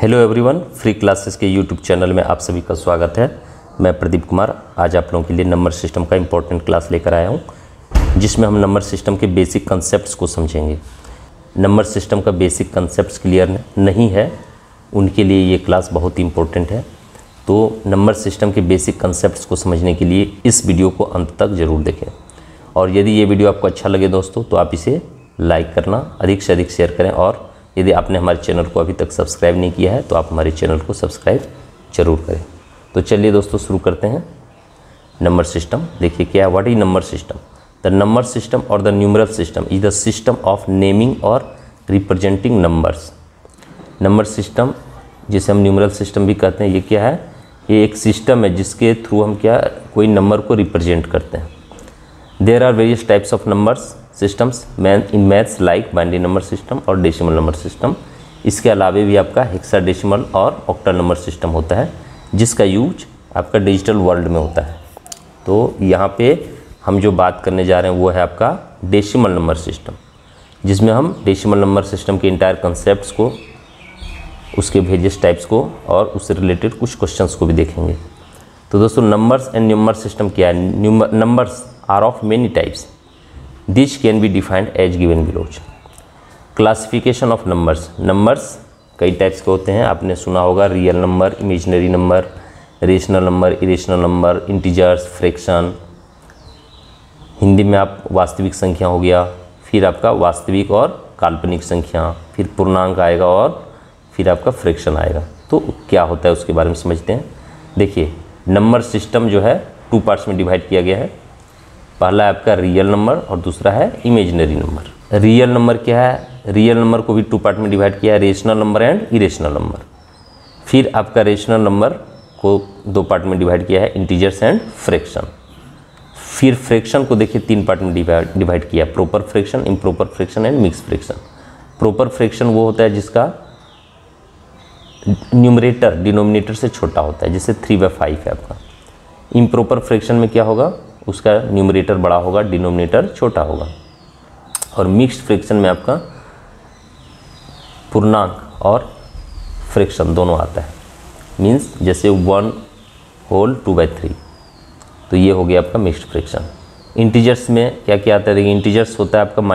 Hello everyone, free classes के YouTube channel में आप सभी का स्वागत है। मैं प्रदीप कुमार आज आप लोगों के लिए नंबर सिस्टम का इम्पोर्टेंट क्लास लेकर आया हूँ, जिसमें हम नंबर सिस्टम के बेसिक कंसेप्ट्स को समझेंगे। नंबर सिस्टम का बेसिक कंसेप्ट्स क्लियर नहीं है, उनके लिए ये क्लास बहुत ही इम्पोर्टेंट है। तो नंबर सिस्टम के बेसिक कंसेप्ट्स को समझने के लिए इस वीडियो को अंत तक ज़रूर देखें, और यदि ये वीडियो आपको अच्छा लगे दोस्तों तो आप इसे लाइक करना, अधिक से अधिक शेयर करें, और यदि आपने हमारे चैनल को अभी तक सब्सक्राइब नहीं किया है तो आप हमारे चैनल को सब्सक्राइब जरूर करें। तो चलिए दोस्तों शुरू करते हैं। नंबर सिस्टम देखिए क्या है। What is number system? The number system और the numeral system is the system of naming और रिप्रेजेंटिंग नंबर्स। नंबर सिस्टम जिसे हम न्यूमरल सिस्टम भी कहते हैं, ये क्या है? ये एक सिस्टम है जिसके थ्रू हम क्या कोई नंबर को रिप्रेजेंट करते हैं। There are various types of numbers systems in maths like binary number system और डेसिमल नंबर सिस्टम। इसके अलावा भी आपका हेक्साडेसिमल और ऑक्टल नंबर सिस्टम होता है, जिसका यूज आपका डिजिटल वर्ल्ड में होता है। तो यहाँ पे हम जो बात करने जा रहे हैं वो है आपका डेसिमल नंबर सिस्टम, जिसमें हम डेसिमल नंबर सिस्टम के इंटायर कंसेप्ट्स को, उसके वेरियस टाइप्स को और उससे रिलेटेड कुछ क्वेश्चंस को भी देखेंगे। तो दोस्तों नंबर्स एंड न्यूमर सिस्टम क्या है? Numbers are of many types, this can be defined as given below. Classification of numbers. Numbers कई टाइप्स के होते हैं, आपने सुना होगा real number, imaginary number, rational number, irrational number, integers, fraction. Hindi में आप वास्तविक संख्या हो गया, फिर आपका वास्तविक और काल्पनिक संख्या, फिर पूर्णांक आएगा और फिर आपका फ्रैक्शन आएगा। तो क्या होता है उसके बारे में समझते हैं। देखिए नंबर सिस्टम जो है 2 पार्ट्स में डिवाइड किया गया है। पहला है आपका रियल नंबर और दूसरा है इमेजिनरी नंबर। रियल नंबर क्या है? रियल नंबर को भी 2 पार्ट में डिवाइड किया है, rational number and irrational number. फिर आपका रेशनल नंबर को 2 पार्ट में डिवाइड किया है, इंटीजर्स एंड फ्रैक्शन। फिर फ्रैक्शन को देखिए 3 पार्ट में डिवाइड किया, proper fraction, improper fraction and mix fraction. Proper fraction वो होता है जिसका न्यूमरेटर डिनोमिनेटर से छोटा होता है, जैसे 3/5 है आपका। इम्प्रॉपर फ्रैक्शन में क्या होगा? उसका न्यूमरेटर बड़ा होगा, डिनोमिनेटर छोटा होगा। और मिक्स्ड फ्रैक्शन में आपका पूर्णांक और फ्रैक्शन दोनों आता है, मीन्स जैसे 1 होल 2/3। तो ये हो गया आपका मिक्स्ड फ्रैक्शन। इंटीजर्स में क्या क्या आता है? देखिए इंटीजर्स होता है आपका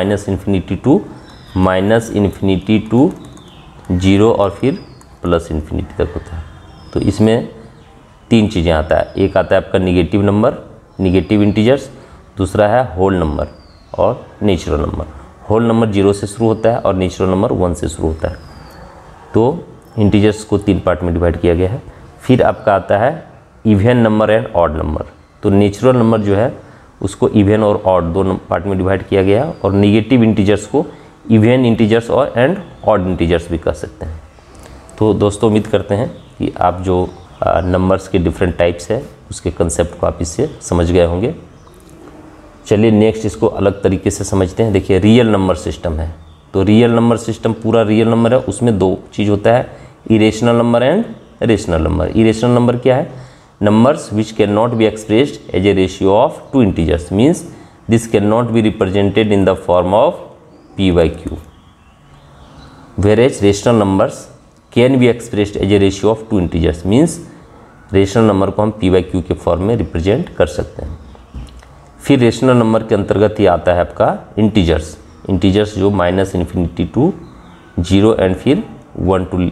-∞ टू 0 और फिर +∞ तक होता है। तो इसमें 3 चीज़ें आता है। एक आता है आपका निगेटिव नंबर, निगेटिव इंटीजर्स, दूसरा है होल नंबर और नेचुरल नंबर। होल नंबर 0 से शुरू होता है और नेचुरल नंबर 1 से शुरू होता है। तो इंटीजर्स को 3 पार्ट में डिवाइड किया गया है। फिर आपका आता है even number and odd number. तो नेचुरल नंबर जो है उसको इवन और ऑड 2 पार्ट में डिवाइड किया गया है, और निगेटिव इंटीजर्स को इवन इंटीजर्स और एंड ऑड इंटीजर्स भी कह सकते हैं। तो दोस्तों उम्मीद करते हैं कि आप जो नंबर्स के डिफरेंट टाइप्स है उसके कंसेप्ट को आप इससे समझ गए होंगे। चलिए नेक्स्ट इसको अलग तरीके से समझते हैं। देखिए रियल नंबर सिस्टम है, तो रियल नंबर सिस्टम पूरा रियल नंबर है, उसमें 2 चीज़ होता है, irrational number and rational number. Irrational number क्या है? Numbers which can not be expressed as a ratio of 2 integers, means this can not be represented in the form of p/q, whereas rational numbers can be expressed as a ratio of 2 integers, means rational number को हम p/q के form में represent कर सकते हैं। फिर rational number के अंतर्गत ये आता है आपका इंटीजर्स। इंटीजर्स जो -∞ टू 0 एंड फिर 1 टू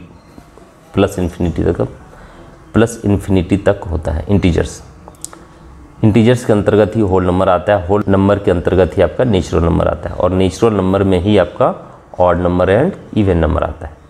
+∞ तक होता है इंटीजर्स। इंटीजर्स के अंतर्गत ही होल नंबर आता है, होल नंबर के अंतर्गत ही आपका नेचुरल नंबर आता है, और नेचुरल नंबर में ही आपका odd number and even number आता है।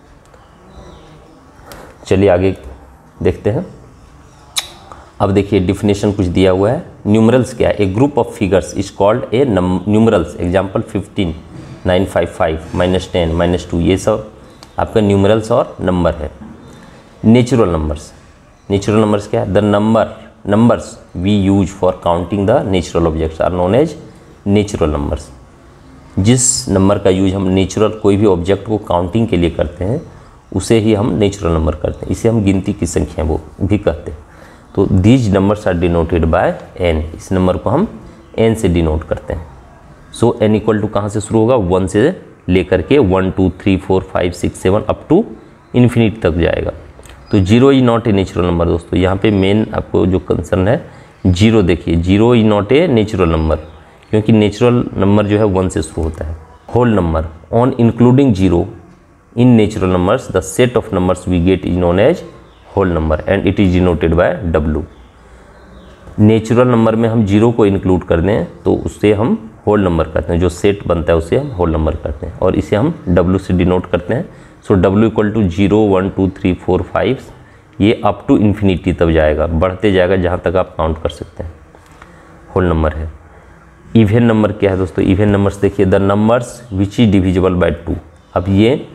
चलिए आगे देखते हैं। अब देखिए डिफिनेशन कुछ दिया हुआ है। न्यूमरल्स क्या है? A group of figures is called a numerals. Example 15, 955, -10, -2, ये सब आपका न्यूमरल्स और नंबर है। Natural numbers. नेचुरल नंबर्स क्या है? The numbers we use for counting the natural objects are known as natural numbers. जिस नंबर का यूज हम नेचुरल कोई भी ऑब्जेक्ट को काउंटिंग के लिए करते हैं उसे ही हम नेचुरल नंबर करते हैं। इसे हम गिनती की संख्या वो भी कहते हैं। तो these numbers are denoted by n। इस नंबर को हम n से डिनोट करते हैं। सो n इक्वल टू कहाँ से शुरू होगा? 1 से लेकर के 1 2 3 4 5 6 7 अप टू इन्फिनिटी तक जाएगा। तो 0 is not a natural number दोस्तों, यहाँ पे मेन आपको जो कंसर्न है 0 देखिए, 0 is not a natural number, क्योंकि नेचुरल नंबर जो है 1 से शुरू होता है। Whole number on including 0 in natural numbers the set of numbers we get is known as whole number and it is denoted by W। Natural number में हम 0 को इंक्लूड कर दें तो उससे हम होल नंबर करते हैं, जो सेट बनता है उसे हम होल नंबर करते हैं और इसे हम W से डिनोट करते हैं। सो W इक्वल टू 0 1 2 3 4 5, ये अप टू इन्फिनिटी तब जाएगा, बढ़ते जाएगा जहाँ तक आप काउंट कर सकते हैं, होल नंबर है। इवन नंबर क्या है दोस्तों? इवन नंबर्स देखिए, the numbers which is divisible by 2। अब ये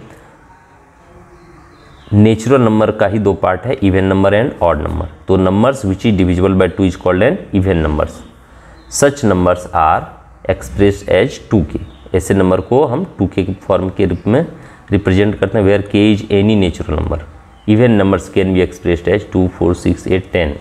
नेचुरल नंबर का ही दो पार्ट है, even number and odd number. तो numbers which is divisible by 2 is called an even numbers. Such numbers are expressed as 2k। ऐसे number को हम 2k के फॉर्म के रूप में रिप्रेजेंट करते हैं, where k is any natural number. Even numbers can be expressed as 2 4 6 8 10।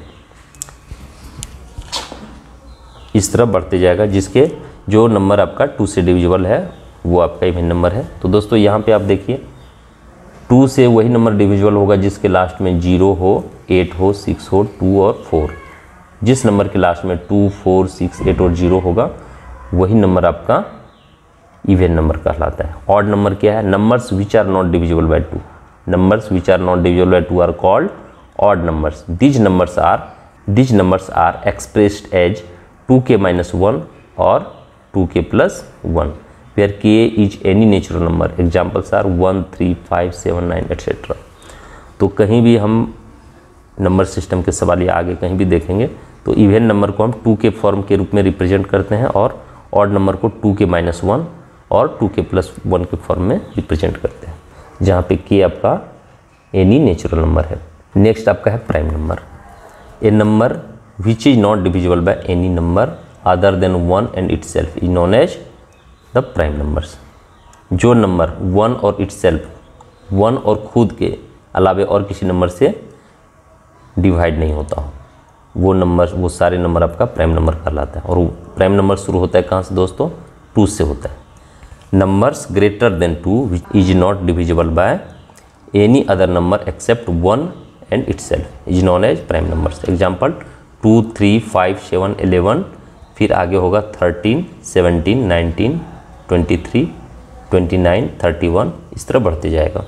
इस तरह बढ़ते जाएगा, जिसके जो नंबर आपका 2 से डिविजिबल है वो आपका इवन नंबर है। तो दोस्तों यहाँ पे आप देखिए 2 से वही नंबर डिविजिबल होगा जिसके लास्ट में 0 हो, 8 हो, 6 हो, 2 और 4। जिस नंबर के लास्ट में 2 4 6 8 और 0 होगा वही नंबर आपका इवन नंबर कहलाता है। ऑड नंबर क्या है? Numbers which are not divisible by 2। Numbers which are not divisible by 2 are called odd numbers. These numbers are expressed as 2k - 1 और 2k + 1, where k is any natural number. Examples are 1 3 5 7 9 etc. तो कहीं भी हम number system के सवाल या आगे कहीं भी देखेंगे तो इवन नंबर को हम 2k फॉर्म के रूप में रिप्रेजेंट करते हैं और ऑड नंबर को 2k - 1 और 2k + 1 के फॉर्म में रिप्रेजेंट करते हैं, जहाँ पे k आपका एनी नेचुरल नंबर है। नेक्स्ट आपका है prime number. A number which is not divisible by any number other than 1 and itself is known as the prime numbers. जो नंबर 1 और इटसेल्फ, 1 और खुद के अलावे और किसी नंबर से डिवाइड नहीं होता हो, वो नंबर, वो सारे नंबर आपका प्राइम नंबर कहलाता है। और प्राइम नंबर शुरू होता है कहाँ से दोस्तों? 2 से होता है। Numbers greater than 2 which is not divisible by any other number except 1 and itself is known as prime numbers. Example 2 3 5 7 11, फिर आगे होगा 13 17 19 23 29 31, इस तरह बढ़ते जाएगा।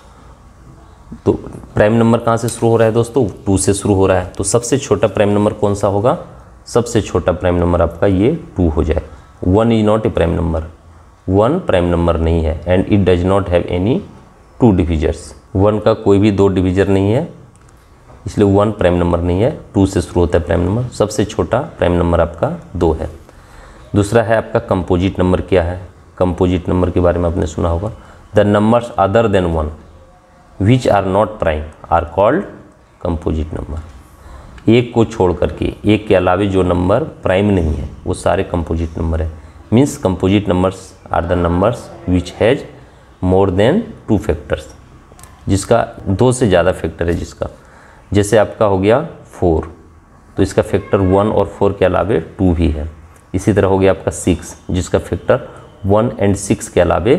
तो प्राइम नंबर कहाँ से शुरू हो रहा है दोस्तों? 2 से शुरू हो रहा है। तो सबसे छोटा प्राइम नंबर कौन सा होगा? सबसे छोटा प्राइम नंबर आपका ये 2 हो जाए। 1 is not a prime number, 1 prime number नहीं है and it does not have any 2 divisors. 1 का कोई भी 2 डिविजर नहीं है, इसलिए 1 प्राइम नंबर नहीं है। 2 से शुरू होता है प्राइम नंबर। सबसे छोटा प्राइम नंबर आपका 2 है। दूसरा है आपका कंपोजिट नंबर। क्या है कंपोजिट नंबर के बारे में आपने सुना होगा? The numbers other than 1 which are not prime are called composite number. एक को छोड़ करके, एक के अलावे जो नंबर प्राइम नहीं है वो सारे कंपोजिट नंबर है। Means composite numbers are the numbers which has more than 2 factors, जिसका 2 से ज़्यादा फैक्टर है जिसका। जैसे आपका हो गया 4, तो इसका फैक्टर 1 और 4 के अलावे 2 भी है। इसी तरह हो गया आपका 6, जिसका फैक्टर 1 एंड 6 के अलावे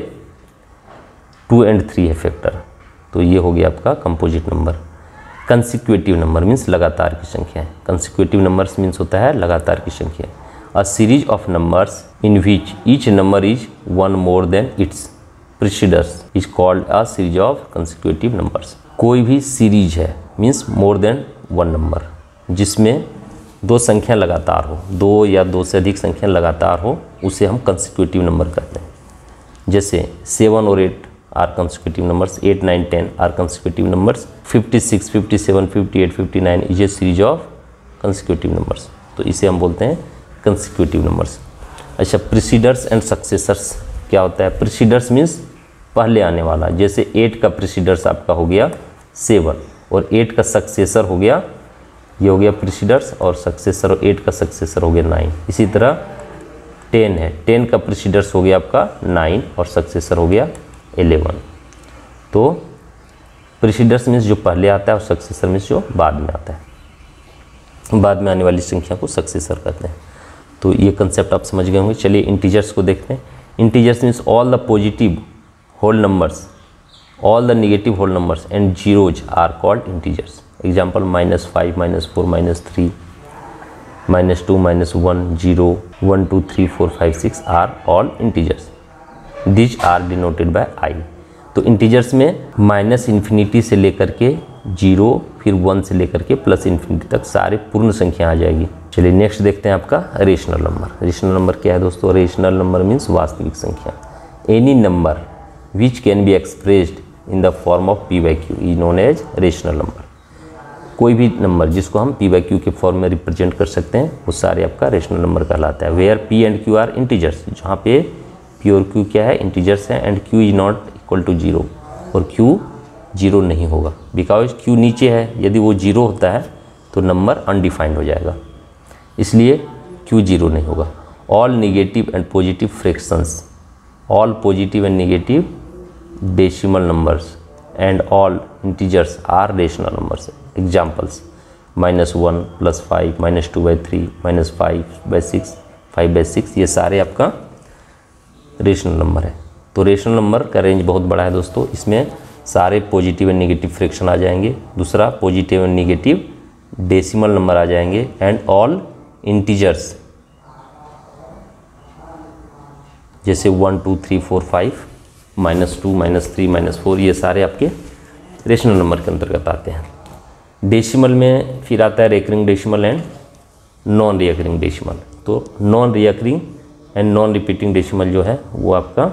2 एंड 3 है फैक्टर। तो ये हो गया आपका composite number. Consecutive number means लगातार की संख्या है। कंसिक्यूटिव नंबर्स मीन्स होता है लगातार की संख्या। A series of numbers in which each number is 1 more than its preceders is called a series of consecutive numbers. कोई भी सीरीज है मीन्स मोर देन 1 नंबर, जिसमें 2 संख्या लगातार हो, 2 या 2 से अधिक संख्या लगातार हो, उसे हम कंसिक्यूटिव नंबर कहते हैं। जैसे 7 और 8 are consecutive numbers, 8 9 10 are consecutive numbers, 56 57 58 59 is a series of consecutive numbers. तो इसे हम बोलते हैं कंसिक्यूटिव नंबर्स। अच्छा, प्रीसीडर्स एंड सक्सेसर्स क्या होता है? प्रीसीडर्स मीन्स पहले आने वाला। जैसे 8 का प्रीसीडर्स आपका हो गया 7 और 8 का सक्सेसर हो गया, ये हो गया प्रीसीडर्स और सक्सेसर, और 8 का सक्सेसर हो गया 9। इसी तरह 10 है, 10 का प्रीसीडर्स हो गया आपका 9 और सक्सेसर हो गया 11। तो प्रीसीडर्स मीन्स जो पहले आता है और सक्सेसर मीन्स जो बाद में आता है। बाद में आने वाली संख्या को सक्सेसर कहते हैं। तो ये कंसेप्ट आप समझ गए होंगे। चलिए इंटीजर्स को देखते हैं। Integers means all the positive whole numbers all the negative whole numbers and zeros are called integers. Example -5, -4, -3, -2, -1, 0, 1, 2, 3, 4, 5, 6 are all integers. These are denoted by I. तो इंटीजर्स में -∞ से लेकर के 0, फिर 1 से लेकर के +∞ तक सारे पूर्ण संख्या आ जाएगी। चलिए नेक्स्ट देखते हैं आपका रेशनल नंबर। रेशनल नंबर क्या है दोस्तों? रेशनल नंबर मीन्स वास्तविक संख्या। Any number which can be expressed in the form of p/q is known as rational number. कोई भी नंबर जिसको हम p/q के फॉर्म में रिप्रेजेंट कर सकते हैं वो सारे आपका रेशनल नंबर कहलाता है। Where p and q are integers, जहाँ पे p और q क्या है? इंटीजर्स है। And q is not equal to 0, और q 0 नहीं होगा बिकॉज q नीचे है। यदि वो 0 होता है तो नंबर अनडिफाइंड हो जाएगा, इसलिए q 0 नहीं होगा। All negative and positive fractions, all positive and negative decimal numbers and all integers are rational numbers. Examples -1, +5, -2/3, -5/6, 5/6, ये सारे आपका रेशनल नंबर है। तो रेशनल नंबर का रेंज बहुत बड़ा है दोस्तों, इसमें सारे पॉजिटिव एंड नेगेटिव फ्रैक्शन आ जाएंगे। दूसरा positive and negative decimal number आ जाएंगे एंड ऑल इंटीजर्स जैसे 1, 2, 3, 4, 5, -2, -3, -4, ये सारे आपके रेशनल नंबर के अंतर्गत आते हैं। डेसिमल में फिर आता है recurring decimal and non recurring decimal. तो non recurring and non repeating decimal जो है वो आपका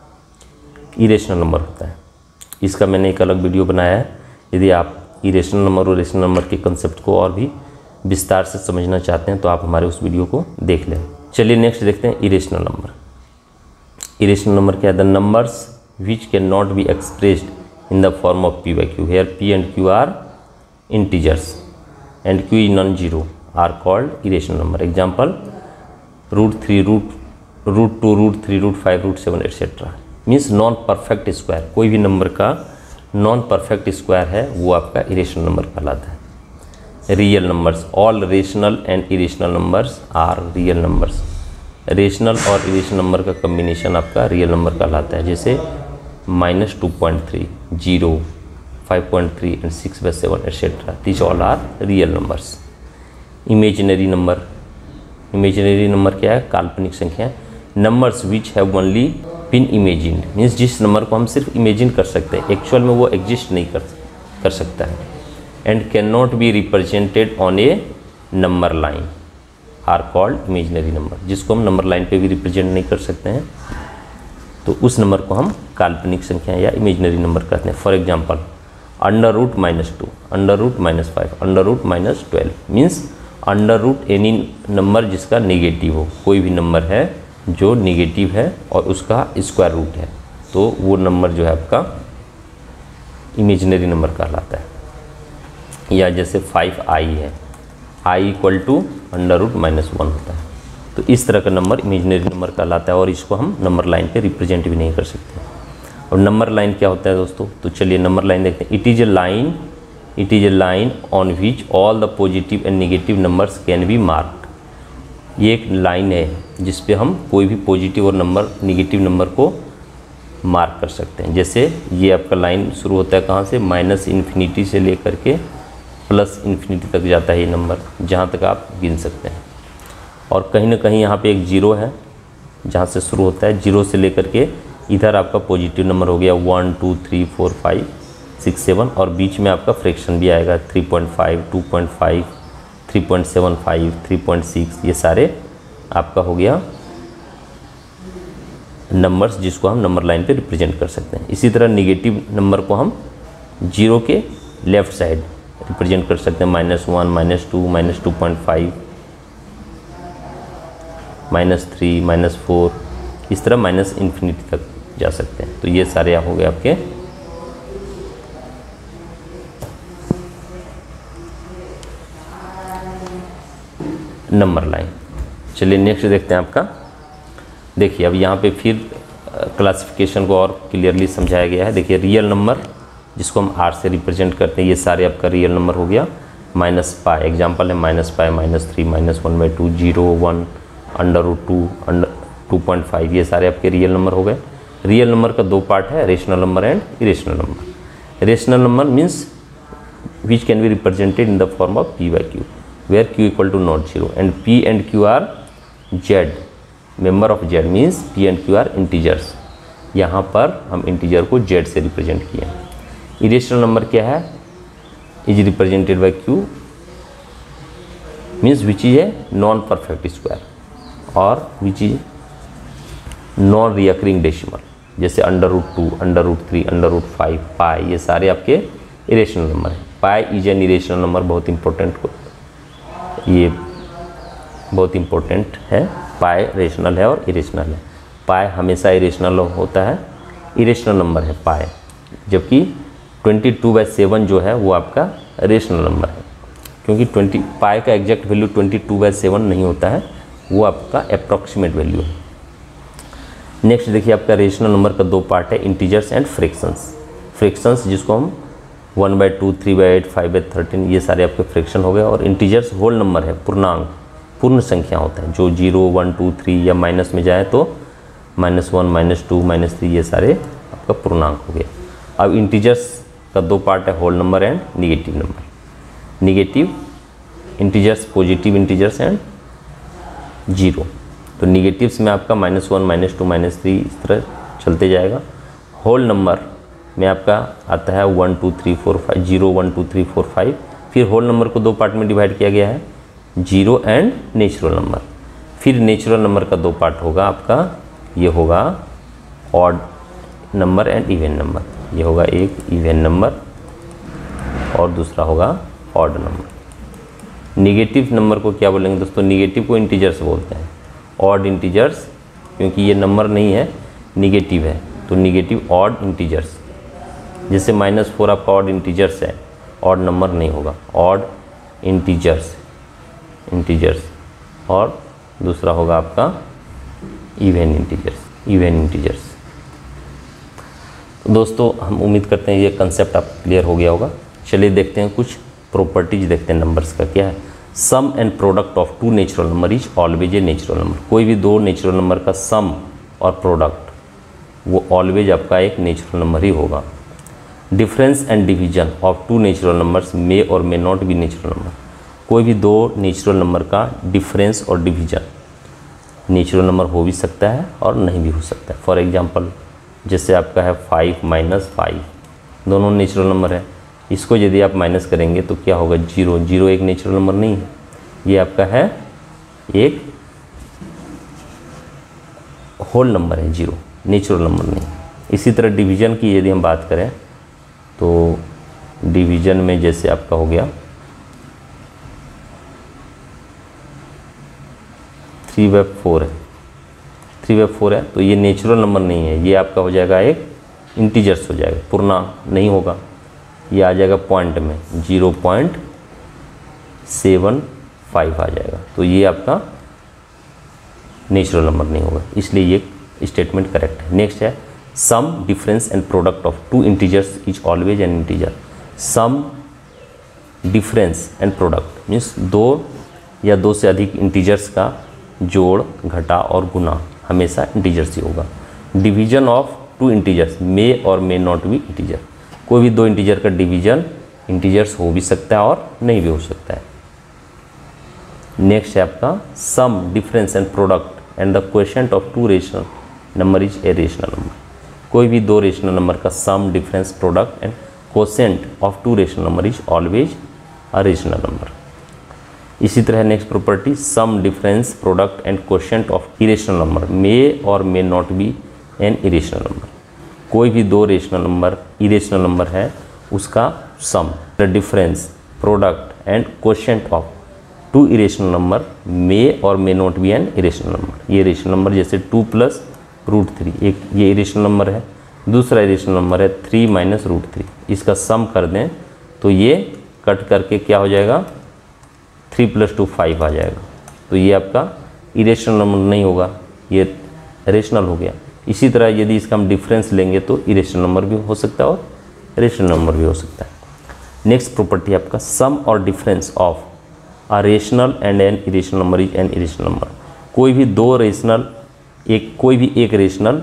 इरेशनल नंबर होता है। इसका मैंने एक अलग वीडियो बनाया है। यदि आप इरेशनल नंबर और रेशनल नंबर के कंसेप्ट को और भी विस्तार से समझना चाहते हैं तो आप हमारे उस वीडियो को देख लें। चलिए नेक्स्ट देखते हैं इरेशनल नंबर। इरेशनल नंबर क्या है? The numbers which can not be expressed in the form of p/q। Here p and q are integers and q is non-zero are called irrational number. Example √3, √2, √3, √5, √7 etc. Means non perfect square. कोई भी number का non perfect square है वो आपका irrational number कहलाता है। Real numbers, all rational and irrational numbers are real numbers. Rational और irrational number का कम्बिनेशन आपका रियल नंबर कहलाता है। जैसे -2.3, 0, 5.3 and 6/7 etc. These all are real numbers. Imaginary number, imaginary number क्या है? काल्पनिक संख्या। Numbers which have only been imagined, means जिस नंबर को हम सिर्फ इमेजिन कर सकते हैं, एक्चुअल में वो एग्जिस्ट नहीं कर सकता है। And can not be represented on a number line are called imaginary number. जिसको हम नंबर लाइन पे भी रिप्रेजेंट नहीं कर सकते हैं तो उस नंबर को हम काल्पनिक संख्या या इमेजिनरी नंबर कहते हैं। For example √-2, √-5, √-12 means √ any number जिसका नेगेटिव हो। कोई भी नंबर है जो नेगेटिव है और उसका स्क्वायर रूट है तो वो नंबर जो है आपका इमेजिनरी नंबर कहलाता है। या जैसे 5i है, i = √-1 होता है। तो इस तरह का नंबर इमेजिनरी नंबर कहलाता है और इसको हम नंबर लाइन पे रिप्रेजेंट भी नहीं कर सकते। और नंबर लाइन क्या होता है दोस्तों? तो चलिए नंबर लाइन देखते हैं। It is a line on which all the positive and negative numbers can be marked. ये एक लाइन है जिस पे हम कोई भी पॉजिटिव और नेगेटिव नंबर को मार्क कर सकते हैं। जैसे ये आपका लाइन शुरू होता है कहाँ से? -∞ से लेकर के +∞ तक जाता है ये नंबर, जहाँ तक आप गिन सकते हैं। और कहीं ना कहीं यहाँ पे एक 0 है जहाँ से शुरू होता है। 0 से लेकर के इधर आपका पॉजिटिव नंबर हो गया 1, 2, 3, 4, 5, 6, 7 और बीच में आपका फ्रैक्शन भी आएगा 3.5, 2.5, 3.75, 3.6। ये सारे आपका हो गया नंबर्स जिसको हम नंबर लाइन पे रिप्रेजेंट कर सकते हैं। इसी तरह नेगेटिव नंबर को हम 0 के लेफ़्ट साइड रिप्रेजेंट कर सकते हैं। -1, -2, -2.5, -3, -4, इस तरह -∞ तक जा सकते हैं। तो ये सारे हो गए आपके नंबर लाइन। चलिए नेक्स्ट देखते हैं आपका। देखिए अब यहाँ पे फिर क्लासिफिकेशन को और क्लियरली समझाया गया है। देखिए रियल नंबर जिसको हम r से रिप्रेजेंट करते हैं, ये सारे आपका रियल नंबर हो गया। -π एग्जाम्पल है -π, -3, -1/2, 0, 1, √2, 2.5 ये सारे आपके रियल नंबर हो गए। रियल नंबर का दो पार्ट है, rational number and irrational number. Rational number means which can be represented in the form of p by q, where q equal to not 0 and p and q are z, member of z means p and q are integers। यहाँ पर हम integer को z से represent किए। Irrational number क्या है, is represented by q means which is a non perfect square और which is non recurring decimal, जैसे √2, √3, √5, पाई, ये सारे आपके इरेशनल नंबर है। Pi is an irrational number, बहुत इंपॉर्टेंट, ये बहुत इंपॉर्टेंट है। पाई रेशनल है और इरेशनल है। पाई हमेशा इरेशनल होता है, इरेशनल नंबर है पाई, जबकि 22/7 जो है वो आपका रेशनल नंबर है, क्योंकि पाई का एग्जैक्ट वैल्यू 22/7 नहीं होता है, वो आपका अप्रॉक्सीमेट वैल्यू है। नेक्स्ट देखिए आपका रेशनल नंबर का दो पार्ट है, इंटीजर्स एंड फ्रैक्शंस। फ्रैक्शंस जिसको हम 1/2, 3/8, 5/13 ये सारे आपके फ्रैक्शन हो गए, और इंटीजर्स होल नंबर है, पूर्णांक, पूर्ण संख्या होता है, जो 0, 1, 2, 3 या माइनस में जाए तो -1, -2, -3 ये सारे आपका पूर्णांक हो गए। अब इंटीजर्स का दो पार्ट है, whole number and negative number. Negative integers, positive integers and 0। तो निगेटिव्स में आपका -1, -2, -3 इस तरह चलते जाएगा। होल नंबर में आपका आता है 1, 2, 3, 4, 5, 0, 1, 2, 3, 4, 5। फिर होल नंबर को दो पार्ट में डिवाइड किया गया है, 0 एंड नेचुरल नंबर। फिर नेचुरल नंबर का दो पार्ट होगा आपका, ये होगा odd number and even number. ये होगा एक इवन नंबर और दूसरा होगा ऑड नंबर। निगेटिव नंबर को क्या बोलेंगे दोस्तों, निगेटिव को इंटीजर्स बोलते हैं। ऑड इंटीजर्स, क्योंकि ये नंबर नहीं है, निगेटिव है, तो निगेटिव ऑड इंटीजर्स। जैसे -4 आपका ऑड इंटीजर्स है, ऑड नंबर नहीं होगा, ऑड इंटीजर्स, और दूसरा होगा आपका इवन इंटीजर्स। तो दोस्तों हम उम्मीद करते हैं ये कंसेप्ट आप क्लियर हो गया होगा। चलिए देखते हैं कुछ प्रॉपर्टीज, देखते हैं नंबर्स का क्या है। Sum and product of two natural number is always a natural number. कोई भी दो नेचुरल नंबर का सम और प्रोडक्ट वो ऑलवेज आपका एक नेचुरल नंबर ही होगा। Difference and division of two natural numbers may or may not be natural number. कोई भी दो नेचुरल नंबर का डिफरेंस और डिवीजन नेचुरल नंबर हो भी सकता है और नहीं भी हो सकता है। फॉर एग्जांपल जैसे आपका है 5 - 5, दोनों नेचुरल नंबर है, इसको यदि आप माइनस करेंगे तो क्या होगा, 0। 0 एक नेचुरल नंबर नहीं है, ये आपका है एक होल नंबर है, 0 नेचुरल नंबर नहीं। इसी तरह डिवीजन की यदि हम बात करें तो डिवीजन में जैसे आपका हो गया 3/4 है, 3/4 है, तो ये नेचुरल नंबर नहीं है, ये आपका हो जाएगा एक इंटीजर्स हो जाएगा, पूर्णांक नहीं होगा, ये आ जाएगा पॉइंट में 0.75 आ जाएगा, तो ये आपका नेचुरल नंबर नहीं होगा, इसलिए ये स्टेटमेंट करेक्ट है। नेक्स्ट है sum difference and product of two integers is always an integer. Sum difference and product means दो या दो से अधिक इंटीजर्स का जोड़, घटा और गुना हमेशा इंटीजर्स ही होगा। Division of two integers may or may not B integer. कोई भी दो इंटीजर का डिवीजन इंटीजर्स हो भी सकता है और नहीं भी हो सकता है। नेक्स्ट है आपका sum difference and product and the quotient of two rational number is a rational number. कोई भी दो रेशनल नंबर का sum difference product and quotient of two rational number is always a rational number. इसी तरह next property sum difference product and quotient of irrational number may or may not be an irrational number. कोई भी दो rational number irrational number है, उसका sum difference product and quotient of two irrational number may or may not be an irrational number. ये irrational number जैसे 2 + √3, एक ये irrational number है, दूसरा इरेशनल नंबर है 3 - √3। इसका सम कर दें तो ये कट करके क्या हो जाएगा, 3 + 2 5 आ जाएगा, तो ये आपका इरेशनल नंबर नहीं होगा, ये रेशनल हो गया। इसी तरह यदि इसका हम डिफरेंस लेंगे तो इरेशनल नंबर भी हो सकता है और रेशनल नंबर भी हो सकता है। नेक्स्ट प्रॉपर्टी आपका सम और difference of a rational and an irrational number is an irrational number. कोई भी दो रेशनल, कोई भी एक रेशनल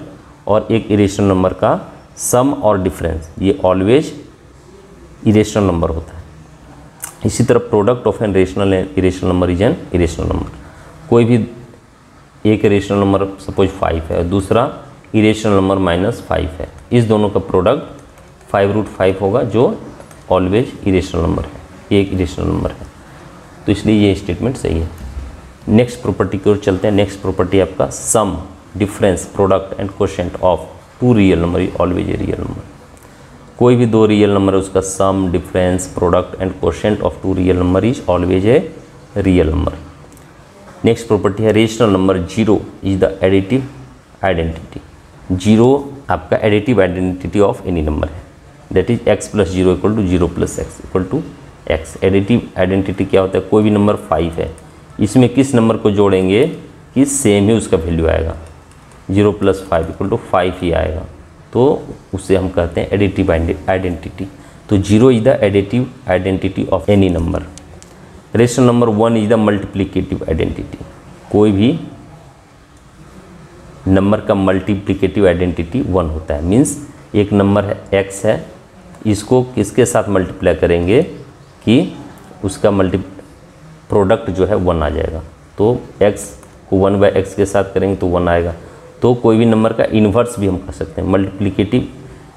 और एक इरेशनल नंबर का सम और डिफरेंस, ये ऑलवेज इरेशनल नंबर होता है। इसी तरह product of an rational and irrational number is an irrational number. कोई भी एक इरेशनल नंबर सपोज 5 है और दूसरा इरेशनल नंबर -5 है, इस दोनों का प्रोडक्ट 5√5 होगा जो ऑलवेज इरेशनल नंबर है, ये एक इरेशनल नंबर है, तो इसलिए ये स्टेटमेंट सही है। नेक्स्ट प्रॉपर्टी की ओर चलते हैं। नेक्स्ट प्रॉपर्टी आपका sum, difference, product and quotient of two real number is always a real number. कोई भी दो रियल नंबर है उसका sum, difference, product and quotient of two real number is always a real number. Next property है rational number 0 is the additive identity. 0 आपका additive identity of any number है, that is x + 0 = 0 + x = x। Additive identity क्या होता है? कोई भी number 5 है, इसमें किस नंबर को जोड़ेंगे कि सेम ही उसका वैल्यू आएगा, 0 + 5 = 5 ही आएगा, तो उसे हम कहते हैं एडिटिव आइडेंटिटी। तो 0 is the additive identity of any number. Rational number 1 is the multiplicative identity. कोई भी नंबर का मल्टीप्लिकेटिव आइडेंटिटी 1 होता है। मीन्स एक नंबर है x है, इसको किसके साथ मल्टीप्लाई करेंगे कि उसका प्रोडक्ट जो है 1 आ जाएगा। तो x को 1/x के साथ करेंगे तो 1 आएगा। तो कोई भी नंबर का इन्वर्स भी हम कर सकते हैं, मल्टीप्लिकेटिव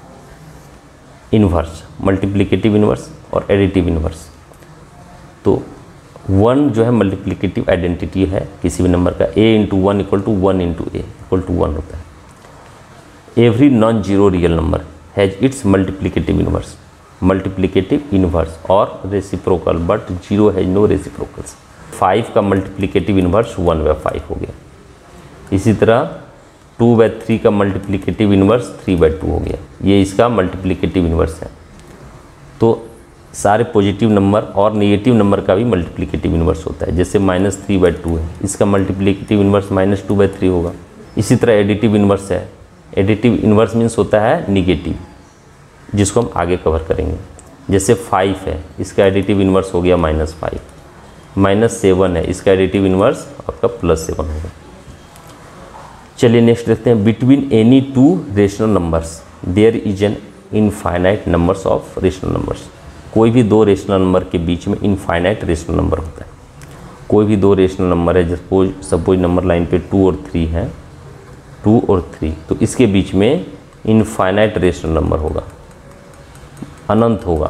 इन्वर्स और एडिटिव इन्वर्स। तो 1 जो है मल्टीप्लिकेटिव आइडेंटिटी है किसी भी नंबर का, a × 1 = 1 × a = 1 होता है। Every non zero real number has its multiplicative inverse or reciprocal, but 0 has no reciprocals. 5 का मल्टीप्लिकेटिव इन्वर्स 1/5 हो गया। इसी तरह 2/3 का मल्टीप्लिकेटिव इन्वर्स 3/2 हो गया, ये इसका मल्टीप्लिकेटिव इन्वर्स है। तो सारे पॉजिटिव नंबर और नेगेटिव नंबर का भी मल्टीप्लिकेटिव इन्वर्स होता है। जैसे -3/2 है, इसका मल्टीप्लिकेटिव इन्वर्स -2/3 होगा। इसी तरह एडिटिव इन्वर्स है। एडिटिव इन्वर्स मीन्स होता है निगेटिव, जिसको हम आगे कवर करेंगे। जैसे 5 है, इसका एडिटिव इन्वर्स हो गया -5। -7 है, इसका एडिटिव इन्वर्स आपका +7 होगा। चलिए नेक्स्ट देखते हैं। Between any two rational numbers there is an infinite numbers of rational numbers. कोई भी दो रेशनल नंबर के बीच में इनफाइनाइट रेशनल नंबर होता है। कोई भी दो रेशनल नंबर है, सपोज नंबर लाइन पे 2 और 3 है, 2 और 3, तो इसके बीच में इनफाइनाइट रेशनल नंबर होगा, अनंत होगा।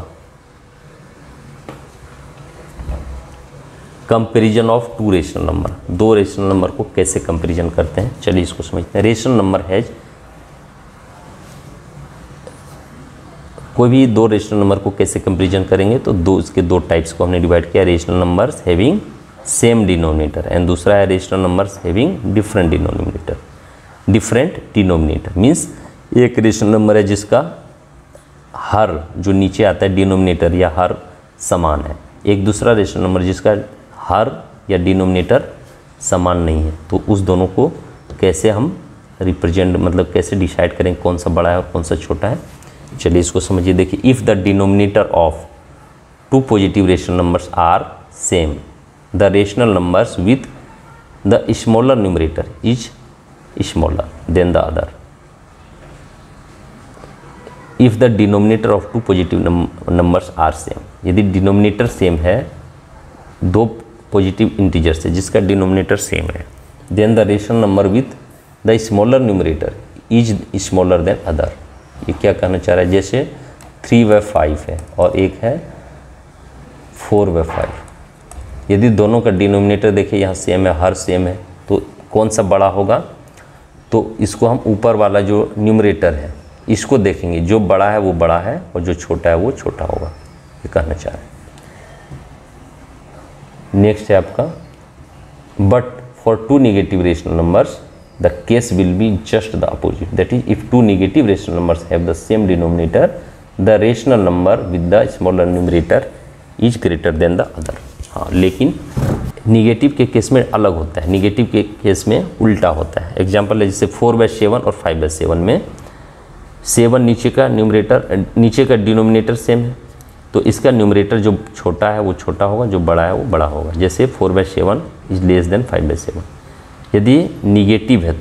Comparison of two rational number, दो रेशनल नंबर को कैसे कंपैरिजन करते हैं, चलिए इसको समझते हैं। रेशनल नंबर हैज, कोई भी दो रेशनल नंबर को कैसे कंपैरिजन करेंगे, तो इसके दो टाइप्स को हमने डिवाइड किया। Rational numbers having same denominator and दूसरा है rational numbers having different denominator. Means एक रेशनल नंबर है जिसका हर जो नीचे आता है डिनोमिनेटर या हर समान है, एक दूसरा रेशनल नंबर जिसका हर या डिनोमिनेटर समान नहीं है। तो उस दोनों को कैसे हम रिप्रेजेंट, मतलब कैसे डिसाइड करें कौन सा बड़ा है और कौन सा छोटा है, चलिए इसको समझिए। देखिए, if the denominator of two positive rational numbers are same, the rational numbers with the smaller numerator is smaller than the other. If the denominator of two positive numbers are same, यदि denominator same है, दो positive integer से जिसका denominator same है, then the rational number with the smaller numerator is smaller than other. ये क्या कहना चाह रहा है? जैसे 3/5 है और एक है 4/5, यदि दोनों का डिनोमिनेटर देखिए यहाँ सेम है, हर सेम है, तो कौन सा बड़ा होगा? तो इसको हम ऊपर वाला जो न्यूमरेटर है इसको देखेंगे, जो बड़ा है वो बड़ा है और जो छोटा है वो छोटा होगा, ये कहना चाह रहे हैं। नेक्स्ट है आपका, but for two negative rational numbers the case will be just the opposite, that is if two negative rational numbers have the same denominator the rational number with the smaller numerator is greater than the other. हाँ, लेकिन negative के case में अलग होता है, negative के case में उल्टा होता है। एग्जाम्पल है जैसे 4/7 और 5/7 में 7 नीचे का डिनोमिनेटर सेम है, तो इसका न्यूमरेटर जो छोटा है वो छोटा होगा, जो बड़ा है वो बड़ा होगा। जैसे 4/7 इज लेस देन 5/7। यदि निगेटिव है तो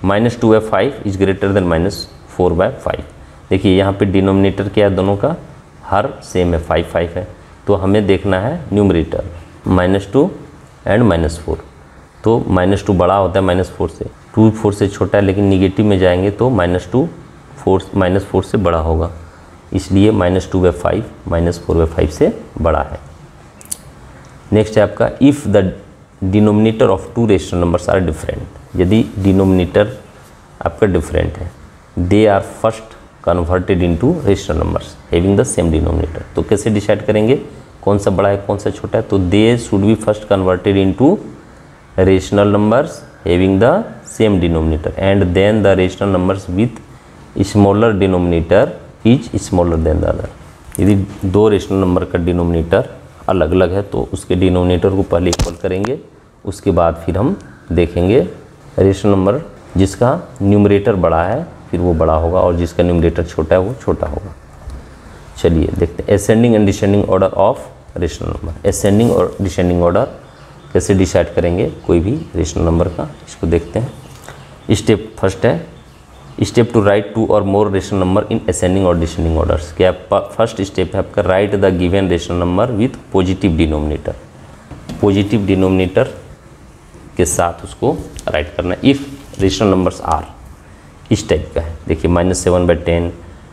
-2/5 इज ग्रेटर देन -4/5। देखिए यहाँ पे डिनोमिनेटर क्या है दोनों का, हर सेम है, 5 है। तो हमें देखना है न्यूमरेटर -2 एंड -4। तो -2 बड़ा होता है -4 से, 2 4 से छोटा है, लेकिन निगेटिव में जाएंगे तो -4 से बड़ा होगा, इसलिए -2/5 -4/5 से बड़ा है। नेक्स्ट है आपका if the denominator of two rational numbers are different. यदि डिनोमिनेटर आपका डिफरेंट है, they are first converted into rational numbers having the same denominator. तो कैसे डिसाइड करेंगे कौन सा बड़ा है कौन सा छोटा है? तो they should be first converted into rational numbers having the same denominator and then the rational numbers with smaller denominator is smaller than the other. यदि दो रेशनल नंबर का डिनोमिनेटर अलग अलग है तो उसके डिनोमिनेटर को पहले इक्वल करेंगे, उसके बाद फिर हम देखेंगे रेशनल नंबर जिसका न्यूमरेटर बड़ा है फिर वो बड़ा होगा और जिसका न्यूमरेटर छोटा है वो छोटा होगा। चलिए देखते हैं ascending and descending order of rational number. Ascending और डिसेंडिंग ऑर्डर कैसे डिसाइड करेंगे कोई भी रेशनल नंबर का, इसको देखते हैं। स्टेप फर्स्ट है स्टेप टू राइट 2 और more rational number in ascending और डिसेंडिंग ऑर्डर्स। क्या फर्स्ट स्टेप है आपका write the given rational number with positive denominator. Positive denominator के साथ उसको राइट करना है। इफ़ रेशनल नंबर्स आर इस टाइप का है, देखिए -7/10,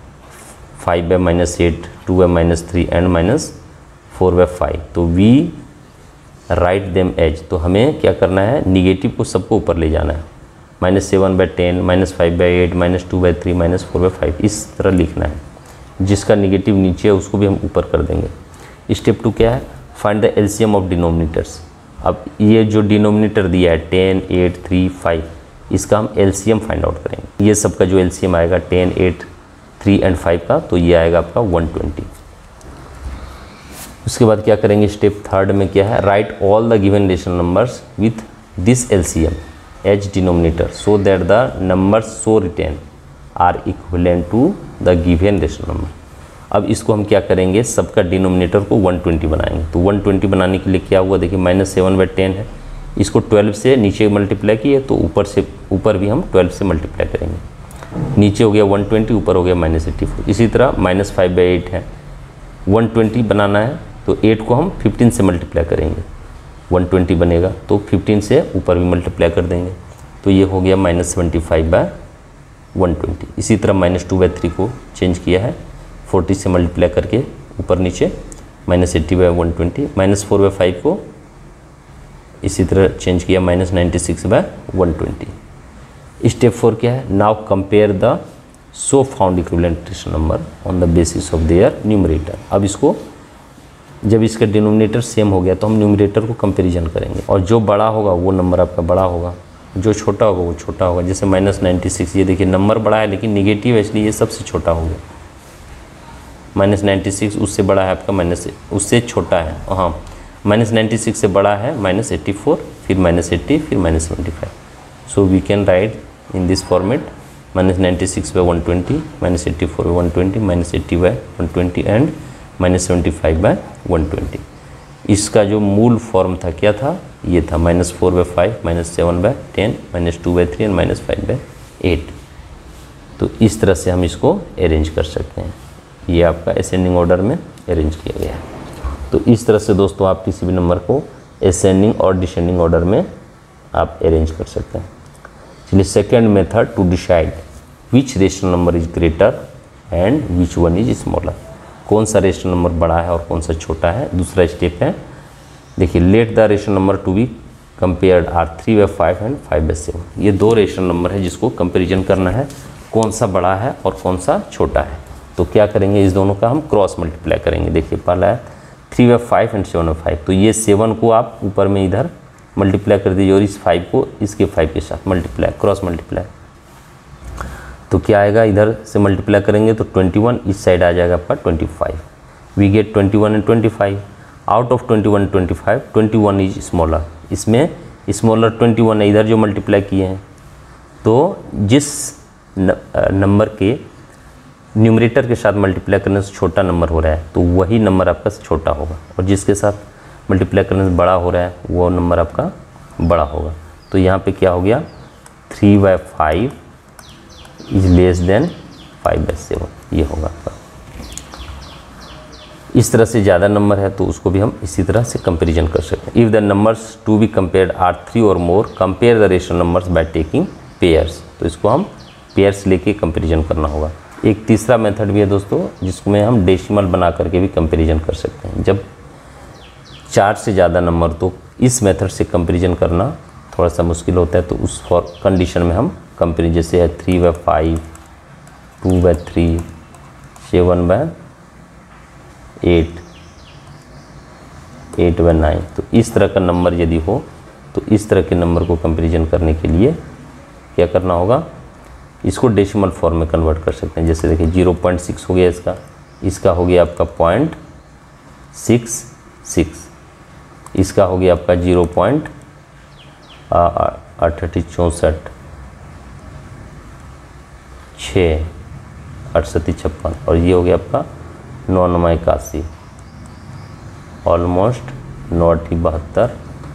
5/-8, 2/-3 एंड -4/5। तो वी राइट देम एज, तो हमें क्या करना है निगेटिव को सबको ऊपर ले जाना है। -7/10, -5/8, -2/3, -4/5 इस तरह लिखना है। जिसका निगेटिव नीचे है उसको भी हम ऊपर कर देंगे। स्टेप 2 क्या है find the LCM of denominators. अब ये जो डिनोमिनेटर दिया है 10, 8, 3, 5, इसका हम एलसीएम फाइंड आउट करेंगे। ये सब का जो एलसीएम आएगा 10, 8, 3 एंड 5 का, तो ये आएगा आपका 120। उसके बाद क्या करेंगे स्टेप थर्ड में क्या है write all the given rational numbers with this LCM as denominator so that the numbers so written are equivalent to the given rational number. अब इसको हम क्या करेंगे सबका डिनोमिनेटर को 120 बनाएंगे। तो 120 बनाने के लिए क्या हुआ देखिए -7/10 है, इसको 12 से नीचे मल्टीप्लाई किए तो ऊपर भी हम 12 से मल्टीप्लाई करेंगे। नीचे हो गया 120, ऊपर हो गया -84। इसी तरह -5/8 है, 120 बनाना है तो 8 को हम 15 से मल्टीप्लाई करेंगे, 120 बनेगा। तो 15 से ऊपर भी मल्टीप्लाई कर देंगे तो ये हो गया -75/120। इसी तरह -2/3 को चेंज किया है 40 से मल्टीप्लाई करके ऊपर नीचे -80/120। -4/5 को इसी तरह चेंज किया -96/120। स्टेप 4 क्या है now compare the so found equivalent rational number on the basis of their numerator. अब इसको जब इसका डिनोमिनेटर सेम हो गया तो हम न्यूमरेटर को कंपैरिजन करेंगे और जो बड़ा होगा वो नंबर आपका बड़ा होगा, जो छोटा होगा वो छोटा होगा। जैसे -96 ये देखिए नंबर बड़ा है लेकिन निगेटिव है इसलिए ये सबसे छोटा हो गया। -96 उससे बड़ा है आपका उससे छोटा है, हाँ -96 से बड़ा है -84, फिर -80, फिर -75। So we can write in this format -96/120, -84/120, -80/120 and -75/120। इसका जो मूल फॉर्म था क्या था ये था -4/5, -7/10, -2/3 एंड -5/8। तो इस तरह से हम इसको अरेंज कर सकते हैं। ये आपका असेंडिंग ऑर्डर में अरेंज किया गया है। तो इस तरह से दोस्तों आप किसी भी नंबर को असेंडिंग और डिसेंडिंग ऑर्डर में आप अरेंज कर सकते हैं। चलिए second method to decide which rational number is greater and which one is smaller. कौन सा रेशनल नंबर बड़ा है और कौन सा छोटा है। दूसरा स्टेप है देखिए let the rational number to be compared are 3/5 and 5/7। ये दो रेशनल नंबर है जिसको कंपेरिजन करना है कौन सा बड़ा है और कौन सा छोटा है। तो क्या करेंगे इस दोनों का हम क्रॉस मल्टीप्लाई करेंगे। देखिए पहला है 3/5 एंड 7/5, तो ये 7 को आप ऊपर में इधर मल्टीप्लाई कर दीजिए और इस 5 को इसके 5 के साथ मल्टीप्लाई क्रॉस मल्टीप्लाई। तो क्या आएगा इधर से मल्टीप्लाई करेंगे तो 21, इस साइड आ जाएगा आपका 25। We get 21 and 25। Out of 21 25 21 is smaller. इसमें स्मॉलर 21 है, इधर जो मल्टीप्लाई किए हैं तो जिस नंबर के न्यूमरेटर के साथ मल्टीप्लाई करने से छोटा नंबर हो रहा है तो वही नंबर आपका छोटा होगा और जिसके साथ मल्टीप्लाई करने से बड़ा हो रहा है वो नंबर आपका बड़ा होगा। तो यहाँ पे क्या हो गया 3/5 इज लेस देन 5/7, ये होगा आपका। इस तरह से ज़्यादा नंबर है तो उसको भी हम इसी तरह से कंपैरिजन कर सकते हैं। If the numbers to be compared are 3 or more, compare the rational numbers by taking pairs. तो इसको हम पेयर्स लेके कंपैरिजन करना होगा। एक तीसरा मेथड भी है दोस्तों, जिसमें हम डेसिमल बना करके भी कंपैरिजन कर सकते हैं। जब 4 से ज़्यादा नंबर, तो इस मेथड से कंपैरिजन करना थोड़ा सा मुश्किल होता है, तो उस कंडीशन में हम कंपेरिजन, जैसे है 3/5, 2/3, 7/8, 8/9। तो इस तरह का नंबर यदि हो तो इस तरह के नंबर को कंपैरिजन करने के लिए क्या करना होगा, इसको डेसिमल फॉर्म में कन्वर्ट कर सकते हैं। जैसे देखिए 0.6 हो गया इसका हो गया आपका 0.66, इसका हो गया आपका 0.64, 6, 68, 56, और ये हो गया आपका 9×81, ऑलमोस्ट 9×72,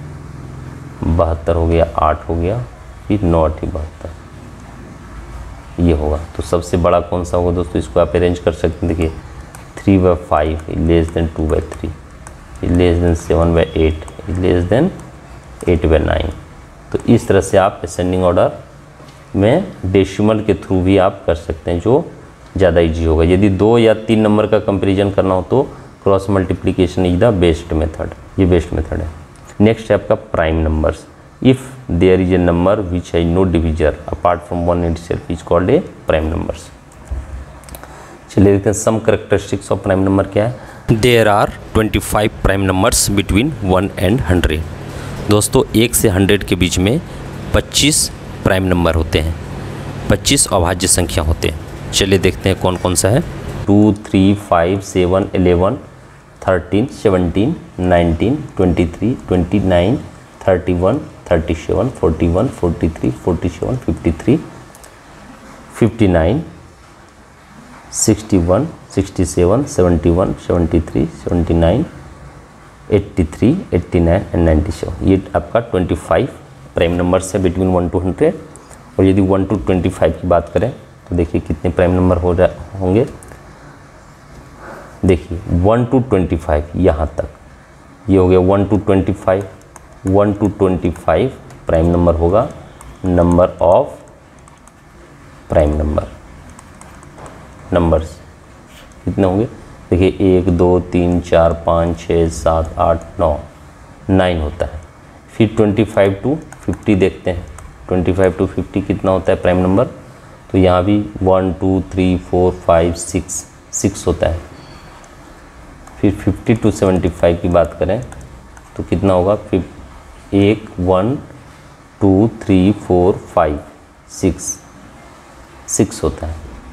72 हो गया, 8 हो गया, फिर 9×72, ये होगा। तो सबसे बड़ा कौन सा होगा दोस्तों, इसको आप अरेंज कर सकते हैं। देखिए 3/5 less than 2/3, less than 7/8, less than 8/9। तो इस तरह से आप असेंडिंग ऑर्डर में डेसिमल के थ्रू भी आप कर सकते हैं, जो ज़्यादा इजी होगा। यदि 2 या 3 नंबर का कंपैरिजन करना हो तो cross multiplication is the best method, ये बेस्ट मेथड है। नेक्स्ट है आपका prime numbers. If there is a number which has no divisor apart from 1 itself is called a prime numbers. चलिए देखते हैं some characteristics of prime number क्या है। There are 25 prime numbers between 1 and 100। दोस्तों 1 से 100 के बीच में 25 प्राइम नंबर होते हैं, 25 अभाज्य संख्या होते हैं। चलिए देखते हैं कौन कौन सा है। 2, 3, 5, 7, 11, 13, 17, 19, 23, 29, 31, 37, 41, 43, 47, 53, 59, 61, 67, 71, 73, 79, 83, 89 एंड 97। ये आपका 25 प्राइम नंबर्स है बिटवीन 1 to 100। और यदि 1 to 25 की बात करें तो देखिए कितने प्राइम नंबर होंगे। देखिए 1 to 25 यहाँ तक, ये हो गया 1 to 25। 1 to 25 प्राइम नंबर होगा नंबर ऑफ प्राइम नंबर्स कितने होंगे। देखिए 1, 2, 3, 4, 5, 6, 7, 8, 9 होता है। फिर 25 to 50 देखते हैं। 25 to 50 कितना होता है प्राइम नंबर, तो यहाँ भी 1, 2, 3, 4, 5, 6 होता है। फिर 50 to 75 की बात करें तो कितना होगा, फिर 1, 1, 2, 3, 4, 5, 6 होता है।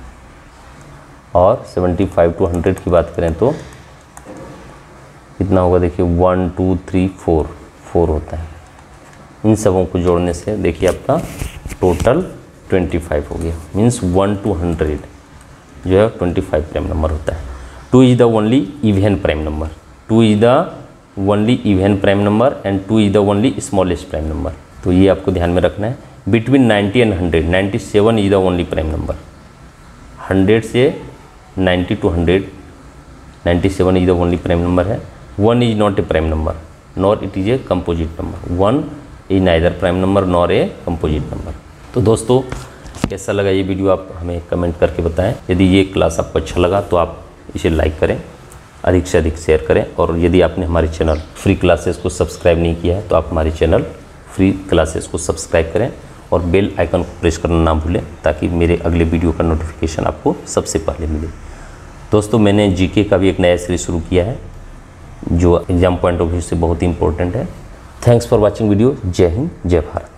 और 75 to 100 की बात करें तो कितना होगा, देखिए 1, 2, 3, 4 होता है। इन सबों को जोड़ने से देखिए आपका टोटल 25 हो गया। मीन्स 1 to 100 जो है 25 प्राइम नंबर होता है। 2 is the only even prime number. 2 is the only even prime number and 2 is the only smallest prime number. तो ये आपको ध्यान में रखना है। Between 90 and 100, 97 is the only prime number. 100 से 90 to 100, 97 is the only prime number है। 1 is not a prime number nor it is a composite number. 1 is neither prime number nor a composite number. तो दोस्तों कैसा लगा ये video आप हमें comment करके बताएं। यदि ये क्लास आपको अच्छा लगा तो आप इसे लाइक करें, अधिक से अधिक शेयर करें। और यदि आपने हमारे चैनल फ्री क्लासेस को सब्सक्राइब नहीं किया है तो आप हमारे चैनल फ्री क्लासेस को सब्सक्राइब करें और बेल आइकन को प्रेस करना ना भूलें, ताकि मेरे अगले वीडियो का नोटिफिकेशन आपको सबसे पहले मिले। दोस्तों मैंने जीके का भी एक नया सीरीज शुरू किया है जो एग्जाम पॉइंट ऑफ व्यू से बहुत ही इंपॉर्टेंट है। Thanks for watching video. जय हिंद, जय भारत।